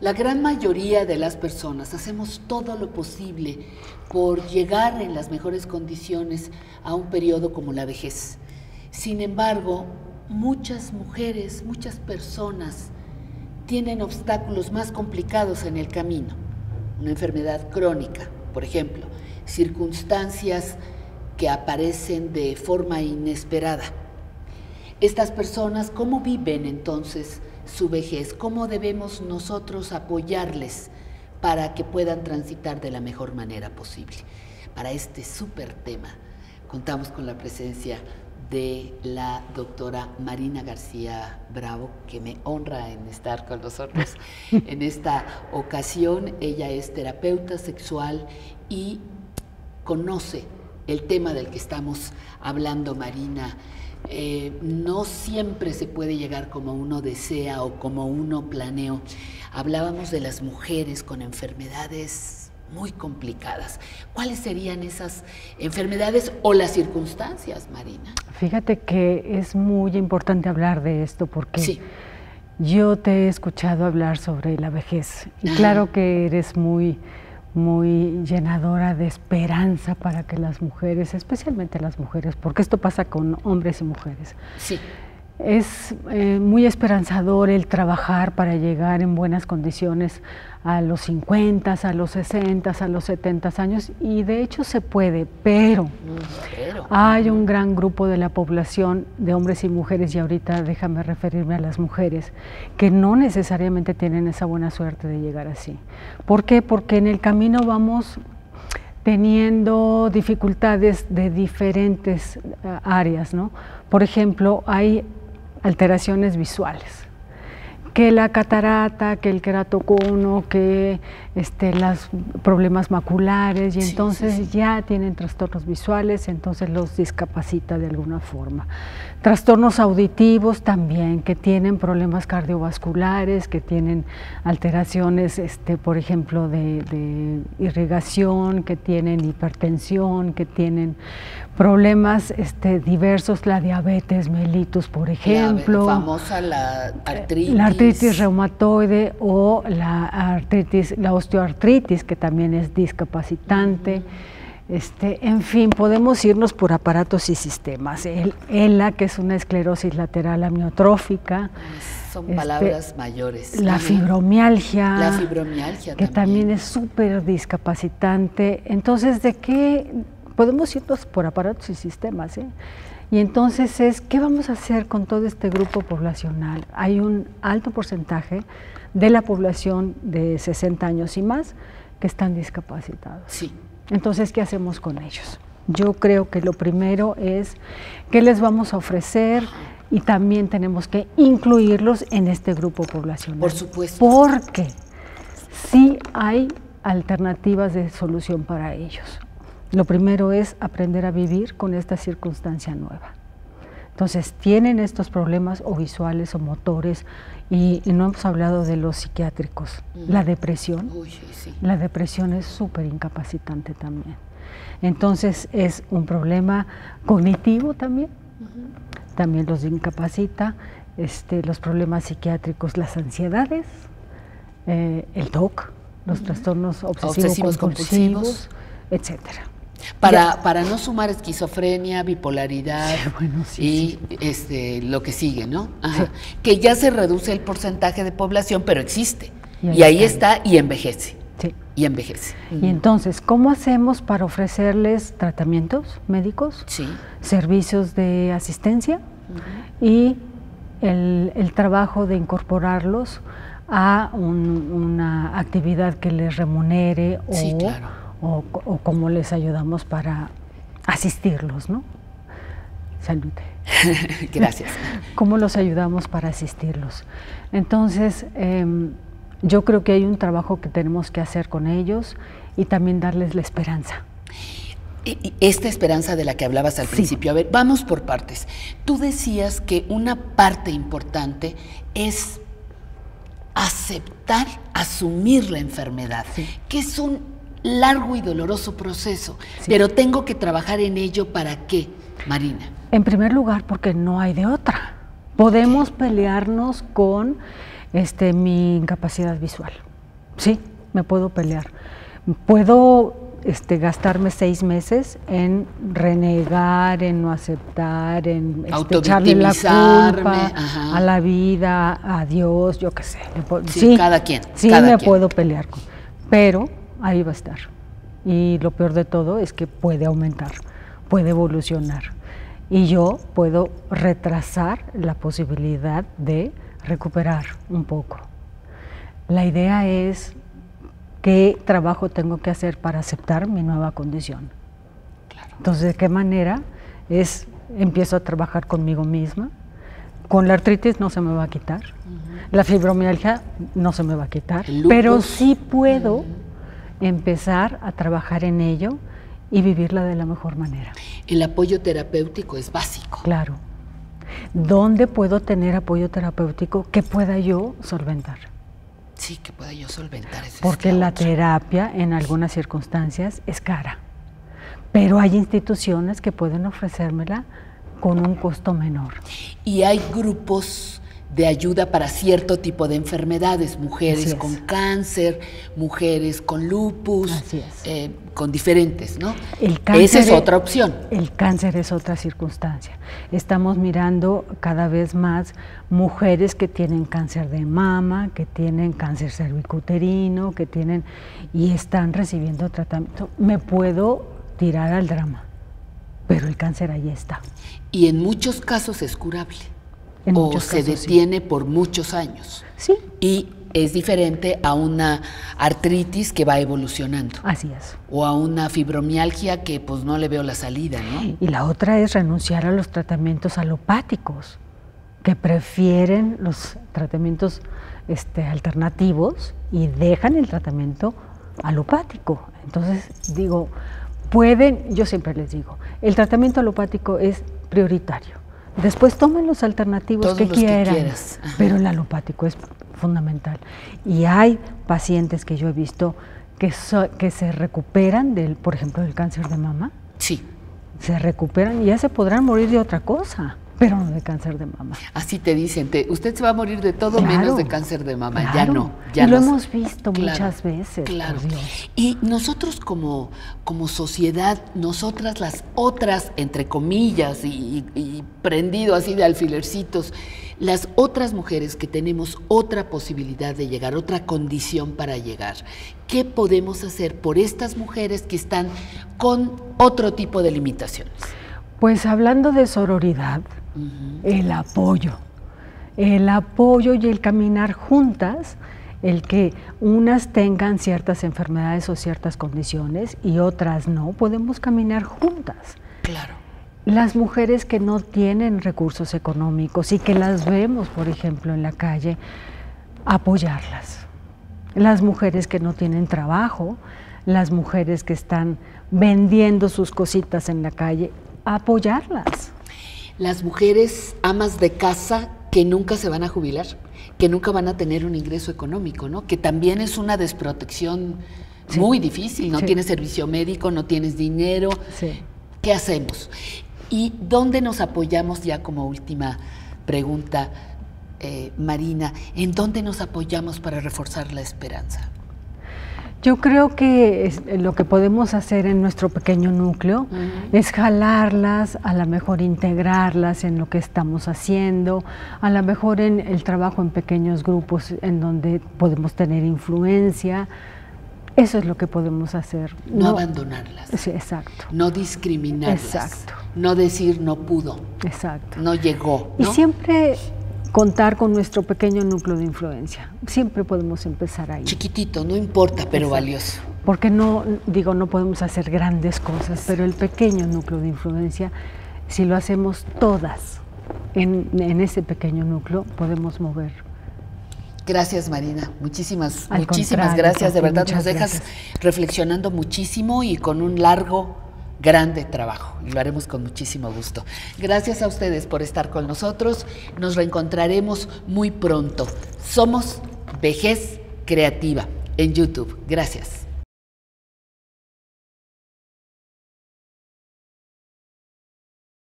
La gran mayoría de las personas hacemos todo lo posible por llegar en las mejores condiciones a un periodo como la vejez. Sin embargo, muchas mujeres, muchas personas tienen obstáculos más complicados en el camino. Una enfermedad crónica, por ejemplo, circunstancias que aparecen de forma inesperada. Estas personas, ¿cómo viven entonces su vejez? ¿Cómo debemos nosotros apoyarles para que puedan transitar de la mejor manera posible? Para este súper tema contamos con la presencia de la doctora Marina García Bravo, que me honra en estar con nosotros en esta ocasión. Ella es terapeuta sexual y conoce el tema del que estamos hablando, Marina. No siempre se puede llegar como uno desea o como uno planeó. Hablábamos de las mujeres con enfermedades muy complicadas. ¿Cuáles serían esas enfermedades o las circunstancias, Marina? Fíjate que es muy importante hablar de esto porque sí, yo te he escuchado hablar sobre la vejez. Y claro que eres muy llenadora de esperanza para que las mujeres, especialmente las mujeres, porque esto pasa con hombres y mujeres. Sí. Es muy esperanzador el trabajar para llegar en buenas condiciones a los 50, a los 60, a los 70 años, y de hecho se puede, pero hay un gran grupo de la población de hombres y mujeres, y ahorita déjame referirme a las mujeres, que no necesariamente tienen esa buena suerte de llegar así. ¿Por qué? Porque en el camino vamos teniendo dificultades de diferentes áreas, ¿no? Por ejemplo, hay alteraciones visuales, que la catarata, que el queratocono, que los problemas maculares, y entonces ya tienen trastornos visuales, entonces los discapacita de alguna forma. Trastornos auditivos también, que tienen problemas cardiovasculares, que tienen alteraciones, por ejemplo, de irrigación, que tienen hipertensión, que tienen problemas diversos, la diabetes mellitus, por ejemplo. La famosa la artritis. La artritis reumatoide o la osteoartritis, que también es discapacitante. En fin, podemos irnos por aparatos y sistemas. El ELA, que es una esclerosis lateral amiotrófica. Son palabras mayores. La fibromialgia. La fibromialgia que también es súper discapacitante. Entonces, ¿de qué? Podemos irnos por aparatos y sistemas, Y entonces ¿qué vamos a hacer con todo este grupo poblacional? Hay un alto porcentaje de la población de 60 años y más que están discapacitados. Sí. Entonces, ¿qué hacemos con ellos? Yo creo que lo primero es qué les vamos a ofrecer, y también tenemos que incluirlos en este grupo poblacional. Por supuesto. Porque sí hay alternativas de solución para ellos. Lo primero es aprender a vivir con esta circunstancia nueva. Entonces, tienen estos problemas o visuales o motores, y no hemos hablado de los psiquiátricos. La depresión. La depresión es súper incapacitante también. Entonces, es un problema cognitivo también. También los incapacita, los problemas psiquiátricos, las ansiedades, el TOC, los trastornos obsesivos compulsivos, etcétera. Para no sumar esquizofrenia, bipolaridad y lo que sigue, ¿no? Ajá. Sí. Que ya se reduce el porcentaje de población, pero existe. Y ahí está y envejece. Sí. Y envejece. Y entonces, ¿cómo hacemos para ofrecerles tratamientos médicos? Sí. Servicios de asistencia y el trabajo de incorporarlos a una actividad que les remunere sí, claro. o cómo les ayudamos para asistirlos, ¿no? Salud. Gracias. ¿Cómo los ayudamos para asistirlos? Entonces, yo creo que hay un trabajo que tenemos que hacer con ellos y también darles la esperanza. Esta esperanza de la que hablabas al principio, a ver, vamos por partes. Tú decías que una parte importante es aceptar, asumir la enfermedad, que es un largo y doloroso proceso, pero tengo que trabajar en ello. ¿Para qué, Marina? En primer lugar, porque no hay de otra. Podemos pelearnos con mi incapacidad visual. Sí, me puedo pelear. Puedo gastarme 6 meses en renegar, en no aceptar, en echarle la culpa a la vida, a Dios, yo qué sé. Sí, cada quien. Sí, me puedo pelear, pero ahí va a estar. Y lo peor de todo es que puede aumentar, puede evolucionar. Y yo puedo retrasar la posibilidad de recuperar un poco. La idea es qué trabajo tengo que hacer para aceptar mi nueva condición. Claro. Entonces, ¿de qué manera? Empiezo a trabajar conmigo misma. Con la artritis no se me va a quitar. La fibromialgia no se me va a quitar. Pero sí puedo empezar a trabajar en ello y vivirla de la mejor manera. El apoyo terapéutico es básico. Claro. ¿Dónde puedo tener apoyo terapéutico que pueda yo solventar? Sí, que pueda yo solventar ese. Porque la terapia en algunas circunstancias es cara, pero hay instituciones que pueden ofrecérmela con un costo menor. Y hay grupos de ayuda para cierto tipo de enfermedades, mujeres con cáncer, mujeres con lupus, con diferentes, ¿no? Esa es otra opción. El cáncer es otra circunstancia. Estamos mirando cada vez más mujeres que tienen cáncer de mama, que tienen cáncer cervicuterino, y están recibiendo tratamiento. Me puedo tirar al drama, pero el cáncer ahí está. Y en muchos casos es curable. O se detiene por muchos años. Sí. Y es diferente a una artritis que va evolucionando. Así es. O a una fibromialgia que pues no le veo la salida, ¿no? Y la otra es renunciar a los tratamientos alopáticos, que prefieren los tratamientos alternativos y dejan el tratamiento alopático. Entonces digo, yo siempre les digo, el tratamiento alopático es prioritario. Después tomen los alternativos todos que los quieran, que quieras. Pero el alopático es fundamental. Y hay pacientes que yo he visto que se recuperan por ejemplo, del cáncer de mama. Sí. Se recuperan y ya se podrán morir de otra cosa, pero no de cáncer de mama. Así te dicen, usted se va a morir de todo menos de cáncer de mama. Claro. Ya no. Y lo hemos visto muchas veces. Claro. Por Dios. Y nosotros como sociedad, nosotras las otras, entre comillas, y prendido así de alfilercitos, las otras mujeres que tenemos otra posibilidad de llegar, otra condición para llegar, ¿qué podemos hacer por estas mujeres que están con otro tipo de limitaciones? Pues hablando de sororidad, el apoyo y el caminar juntas, el que unas tengan ciertas enfermedades o ciertas condiciones y otras no, podemos caminar juntas. Claro. Las mujeres que no tienen recursos económicos y que las vemos, por ejemplo, en la calle, apoyarlas. Las mujeres que no tienen trabajo, las mujeres que están vendiendo sus cositas en la calle, apoyarlas. Las mujeres amas de casa que nunca se van a jubilar, que nunca van a tener un ingreso económico, ¿no? Que también es una desprotección muy difícil, no tienes servicio médico, no tienes dinero. ¿Qué hacemos? ¿Y dónde nos apoyamos ya como última pregunta, Marina? ¿En dónde nos apoyamos para reforzar la esperanza? Yo creo que lo que podemos hacer en nuestro pequeño núcleo es jalarlas, a lo mejor integrarlas en lo que estamos haciendo, a lo mejor en el trabajo en pequeños grupos en donde podemos tener influencia. Eso es lo que podemos hacer. No abandonarlas. Sí, exacto. No discriminarlas. Exacto. No decir no pudo. Exacto. No llegó, ¿no? Y siempre contar con nuestro pequeño núcleo de influencia. Siempre podemos empezar ahí. Chiquitito, no importa, pero valioso. Porque no podemos hacer grandes cosas, pero el pequeño núcleo de influencia, si lo hacemos todas en ese pequeño núcleo, podemos mover. Gracias, Marina. Muchísimas gracias. De verdad nos dejas reflexionando muchísimo y con un grande trabajo. Y lo haremos con muchísimo gusto. Gracias a ustedes por estar con nosotros. Nos reencontraremos muy pronto. Somos Vejez Creativa en YouTube. Gracias.